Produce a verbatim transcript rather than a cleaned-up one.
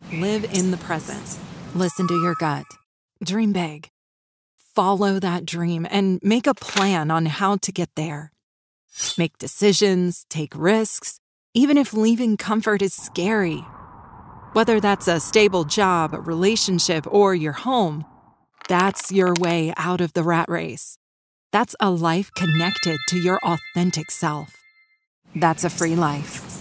Live in the present. Listen to your gut. Dream big. Follow that dream and make a plan on how to get there. Make decisions, take risks, even if leaving comfort is scary. Whether that's a stable job, a relationship, or your home, that's your way out of the rat race. That's a life connected to your authentic self. That's a free life.